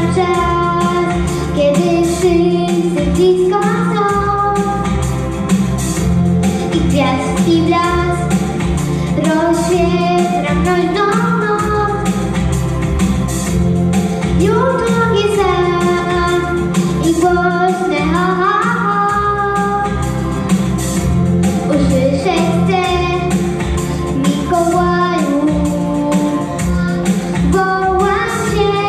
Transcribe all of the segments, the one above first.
czas, kiedy wszyscy blisko są i gwiazdki blask rozświetla mroźną noc. Już długi sen i głośne ha ha ha. Usłyszeć chcę Mikołaju, wołam cię.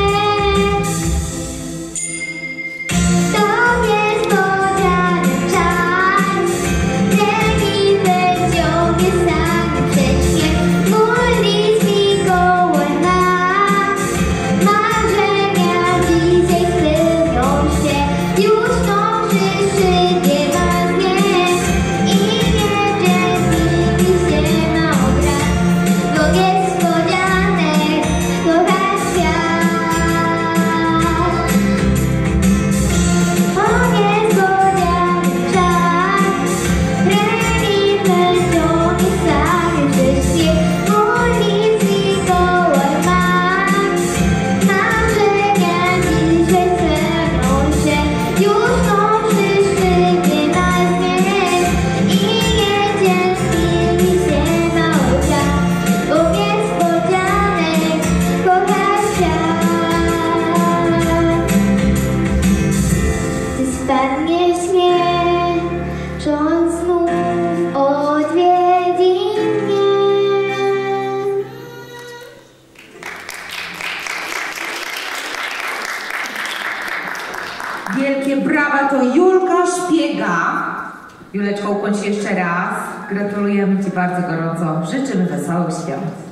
To niespodziany czas, leniwe ciągnie sanie przed śnieg. Mój list Mikołaj ma, marzenia dzisiaj spełnią się. Już tą przyszły nie ma zmian i nieczęstliwi się ma obraz, bo niespodzianek kocha świat. O niespodziany czas, leniwe ciągnie sanie przed śnieg. Mój list Mikołaj ma, marzenia dzisiaj spełnią się. Już są przyszły nie ma zmian i nieczęstliwi się ma obraz, bo niespodzianek kocha świat. Gdy spadnie śnieg, on znów odwiedzi mnie. Wielkie brawa, to Julka Szpiega. Juleczko, ukłoń się jeszcze raz. Gratulujemy Ci bardzo gorąco. Życzymy wesołych świąt.